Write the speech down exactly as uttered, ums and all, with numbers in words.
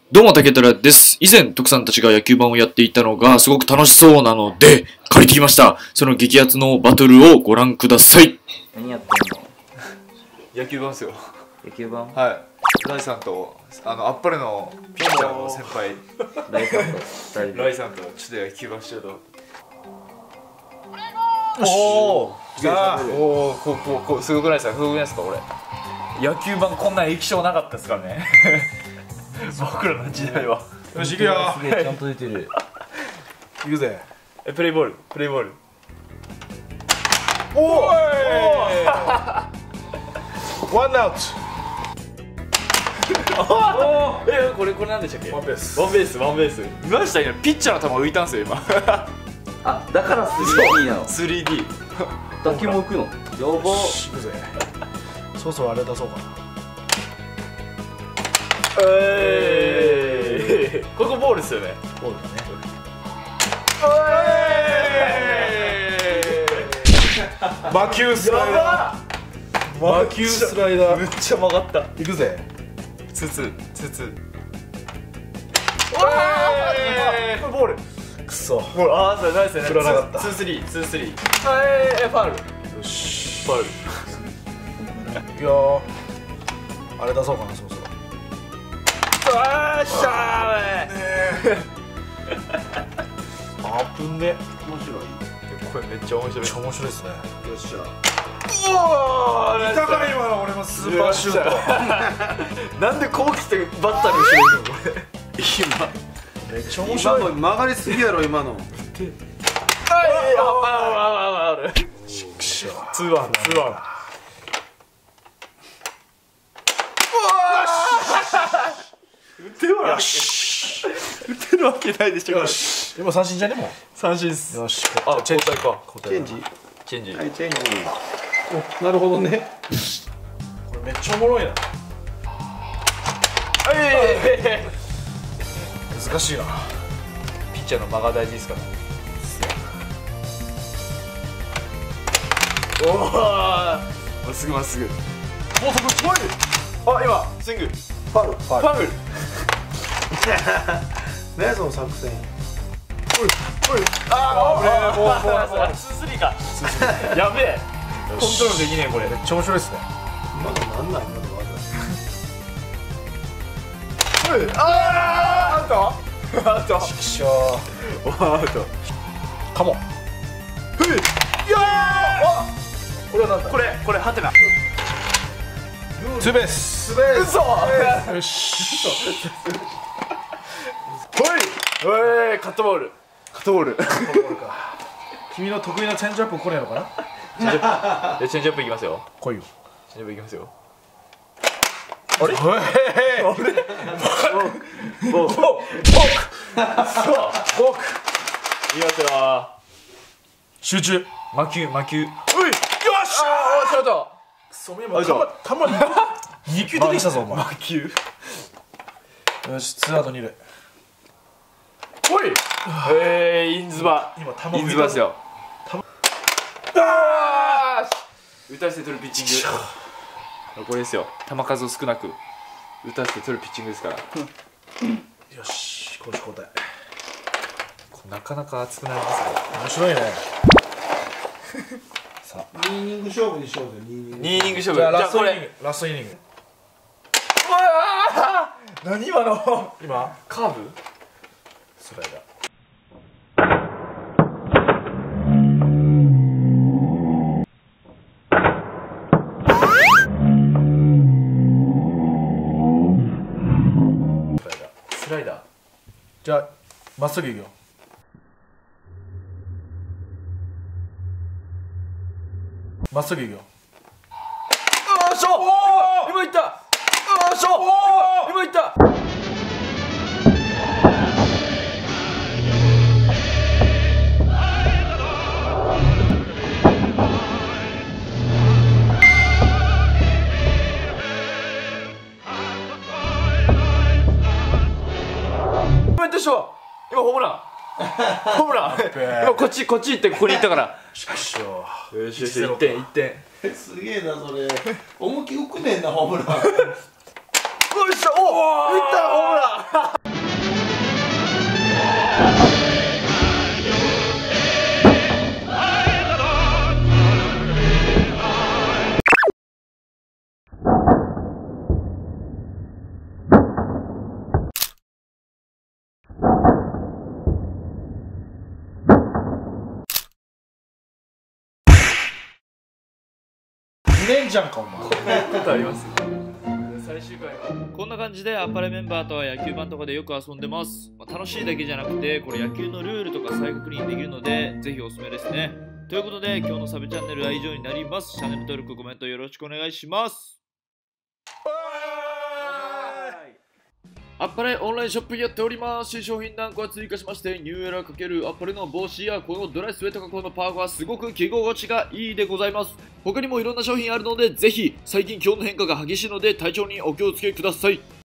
どうも竹虎です。以前徳さんたちが野球盤をやっていたのがすごく楽しそうなので借りてきました。その激アツのバトルをご覧ください。 何やってんの？ 野球盤ですよ。 野球盤？ はい。ライさんとあのあっぱれのピッチャーの先輩ライさんとふたりで。 ライさんとちょっと野球盤しようと。 おお、 さあ、おお、こうこうこうすごくないですか？すごくないですかこれ？野球盤こんな液晶なかったですからね。僕らの時代は。 よし行くよ。 すげえちゃんと出てる。 行くぜ。 え、プレイボール、プレイボール。 おお。ワンアウト。 え、これこれなんでしたっけ？ ワンベース。 ワンベース、ワンベース。見ました今ピッチャーの球浮いたんですよ今。 あ、だから スリーディー なの。 スリーディー。 打球も浮くの。やば。 行くぜ。そろそろあれ出そうかな。 えー、ここボールですよね。 ボールだね。魔球スライダー。魔球スライダー。 めっちゃ曲がった。 行くぜ。 つつつつ。 これボール。くそ。 ボール、ああ、それナイスね。 振らなかった。 ツースリー、ツースリー。えー、ファウル。 よし。 ファウル。 行くよ。あれ出そうかな、そろそろ。 あーしゃー。 あぶね。 面白い。 これめっちゃ面白い。 めっちゃ面白いですね。 よっしゃ。 おお、 いたか今の俺のスーパーシュート。 なんでこう来てバッターに後ろいるのこれ。 めっちゃ面白い。 今の曲がりすぎやろ今の。 はい、ああああある。 ちくしょう。 ツーワン、ツーワン。打てるわけ打てるわけないでしょ。 よし。でも三振じゃねも三振っす。 う。よし。 あ、交代か。 交代だ。 チェンジ。 チェンジ。 はいチェンジ。お、なるほどね。 これめっちゃおもろいな。 え難しいな。 ピッチャーの間が大事ですから。おお、まっすぐまっすぐ。 高速来い。 あ、今スイング。 ファウル。フファウル。 ねその作戦。 あ危ねえもうもうもうツースリーか。やべえ。コントロールできねえこれ。 めっちゃ面白いですね。 今のなんなん今の技。 ああ、アウト。アウト。 ちくしょう。 アウト。 カモン。 いやー。 これはなんだ。 これこれハテナ。 ツーベース。 スベース。 嘘。 よし。 ほい。おい、カットボール。カットボール。 君の得意なチェンジアップ来ねえのかな。 チェンジアップ。チェンジアップいきますよ。 来いよ。 チェンジアップいきますよ。 あれ。 ボーク。ボーク。ボーク。いきますよ。 集中。 魔球魔球。 おい。よし。 ああ、ショート。 くそめもたまたまに二球出てきたぞお前。 魔球。 よし、ツーアウト二塁。 ほい。えー、インズバ。 今球インズバですよ。ああ。打たせて取るピッチング。これですよ。球数を少なく打たせて取るピッチングですから。 よし、攻守交代。 なかなか熱くなりますね。 面白いね。さあ、 にイニング勝負にしようぜ。にイニング。 にイニング勝負。 じゃあラストこれ。 イニング。ラストイニング。 うわあ。何今の。 今カーブ。 スライダー。 スライダー。 じゃあまっすぐいくよ。まっすぐいくよ。 あーしょ。今いった。あーしょ。今いった。今いったでしょ。今ホームラン。ホームラン。今こっちこっち行ってここに行ったから。 しかしよ。 よしよし、いってんいってん。 すげえなそれ。思いっきり浮くねんなホームラン。 よっしゃ、おお、いったホームラン。 にねんじゃんかお前ことあります最終回はこんな感じでアパレメンバーとは野球盤とかでよく遊んでます、まあ、楽しいだけじゃなくてこれ野球のルールとか再確認できるのでぜひおすすめですね。ということで今日のサブチャンネルは以上になります。チャンネル登録コメントよろしくお願いします。アッパレオンラインショップやっております。新商品何個は追加しまして、ニューエラー×アッパレの帽子やこのドライスウェット加工のパーカーはすごく着心地がいいでございます。他にもいろんな商品あるので、ぜひ、最近今日の変化が激しいので体調にお気をつけください。